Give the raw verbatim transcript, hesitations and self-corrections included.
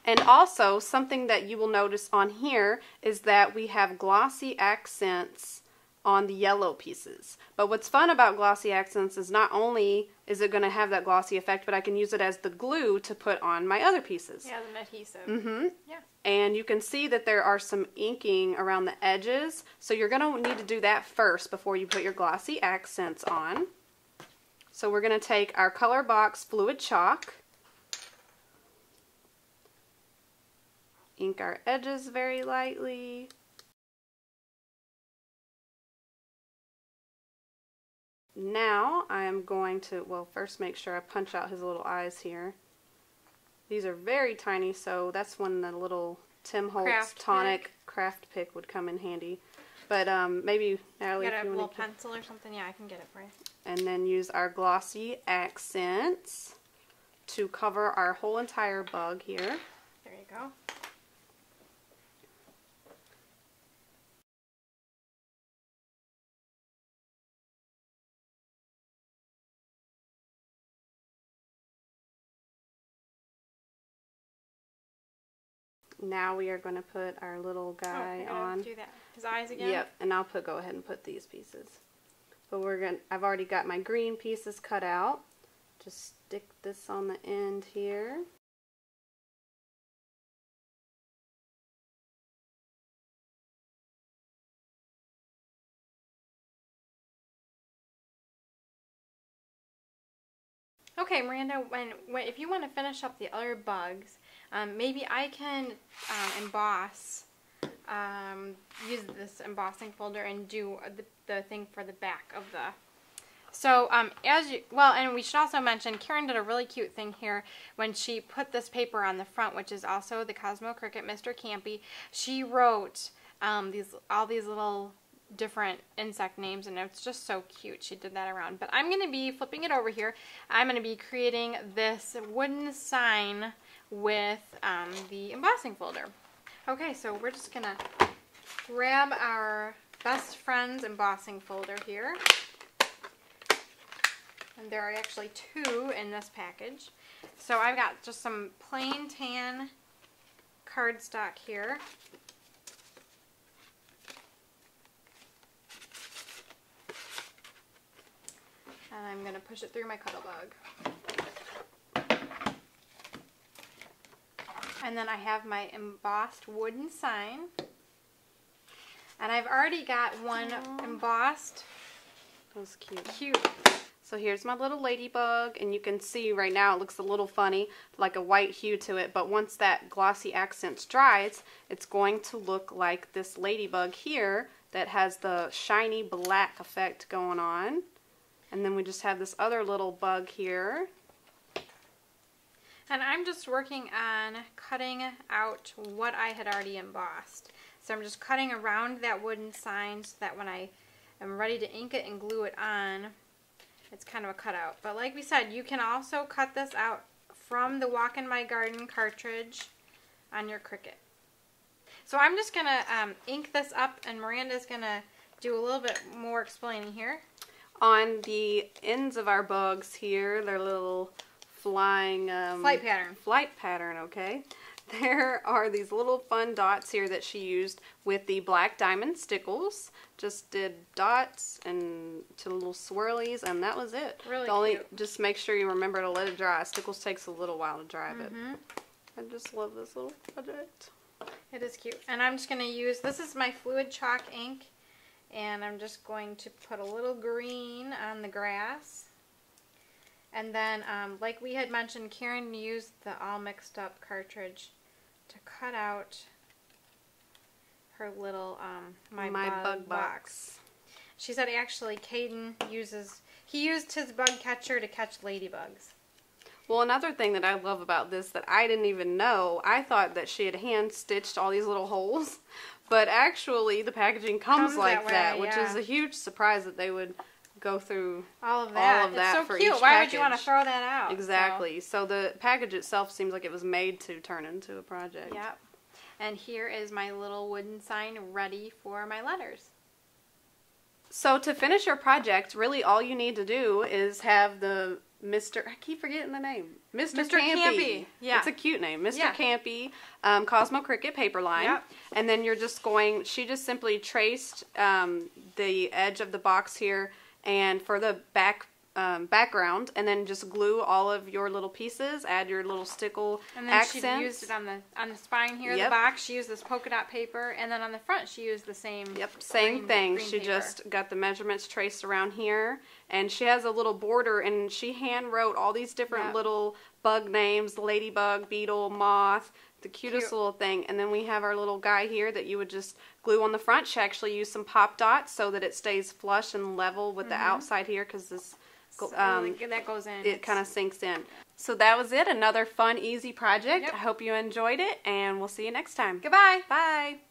And also, something that you will notice on here is that we have glossy accents on the yellow pieces. But what's fun about glossy accents is not only is it going to have that glossy effect, but I can use it as the glue to put on my other pieces. Yeah, the adhesive. Mm-hmm. Yeah. And you can see that there are some inking around the edges, so you're going to need to do that first before you put your glossy accents on. So we're going to take our Color Box Fluid Chalk, ink our edges very lightly. Now I am going to, well, first make sure I punch out his little eyes here. These are very tiny, so that's when the little Tim Holtz Craft tonic pick. craft pick would come in handy. But um, maybe, Natalie, Get if a you little want to... pencil or something? Yeah, I can get it for you. And then use our glossy accents to cover our whole entire bug here. There you go. Now we are going to put our little guy oh, on. Do that. His eyes again? Yep, and I'll put go ahead and put these pieces. But we're going to I've already got my green pieces cut out. Just stick this on the end here. Okay, Miranda, when, when if you want to finish up the other bugs, um, maybe I can um, emboss, um, use this embossing folder and do the, the thing for the back of the... So, um, as you, well, and we should also mention, Karen did a really cute thing here when she put this paper on the front, which is also the Cosmo Cricut Mister Campy. She wrote um, these all these little different insect names, and it's just so cute. She did that around. But I'm going to be flipping it over here. I'm going to be creating this wooden sign with um, the embossing folder. Okay, so we're just going to grab our best friend's embossing folder here. And there are actually two in this package. So I've got just some plain tan cardstock here. And I'm going to push it through my Cuttle Bug. And then I have my embossed wooden sign. And I've already got one Aww. embossed. That was cute. Cute. So here's my little ladybug, and you can see right now it looks a little funny, like a white hue to it, but once that glossy accent dries, it's going to look like this ladybug here that has the shiny black effect going on. And then we just have this other little bug here. And I'm just working on cutting out what I had already embossed. So I'm just cutting around that wooden sign so that when I am ready to ink it and glue it on, it's kind of a cutout. But like we said, you can also cut this out from the Walk in My Garden cartridge on your Cricut. So I'm just going to um, ink this up, and Miranda's going to do a little bit more explaining here. On the ends of our bugs here, they're little flying... Um, flight pattern. Flight pattern, okay. There are these little fun dots here that she used with the black diamond stickles. Just did dots and to little swirlies, and that was it. Really the only, cute. Just make sure you remember to let it dry. Stickles takes a little while to dry, mm-hmm. but I just love this little project. It is cute. And I'm just going to use, this is my fluid chalk ink, and I'm just going to put a little green on the grass. And then, um, like we had mentioned, Karen used the all mixed up cartridge to cut out her little um, My, My Bug, Bug box. box. She said actually Caden uses, he used his bug catcher to catch ladybugs. Well, another thing that I love about this that I didn't even know, I thought that she had hand stitched all these little holes, but actually the packaging comes, Comes like that way, that, which yeah. is a huge surprise that they would go through all of that. All of that it's so for cute. each Why package. would you want to throw that out? Exactly. So. so the package itself seems like it was made to turn into a project. Yep. And here is my little wooden sign ready for my letters. So to finish your project, really all you need to do is have the Mister I keep forgetting the name. Mister Mister Campy. Campy. Yeah. It's a cute name. Mister Yeah. Campy um, Cosmo Cricut paper line. Yep. And then you're just going, she just simply traced um, the edge of the box here and for the back um, background, and then just glue all of your little pieces, add your little stickle and then accents. she used it on the on the spine here, Yep. the box. She used this polka dot paper, and then on the front she used the same. Yep, same green, thing. green She paper. just got the measurements traced around here, and she has a little border, and she hand wrote all these different Yep. little bug names: ladybug, beetle, moth, the cutest Cute. little thing. And then we have our little guy here that you would just glue on the front. She actually used some pop dots so that it stays flush and level with Mm-hmm. the outside here, because this So, um, like, that goes in. it kind of sinks in. So that was it. Another fun, easy project. Yep. I hope you enjoyed it, and we'll see you next time. Goodbye. Bye.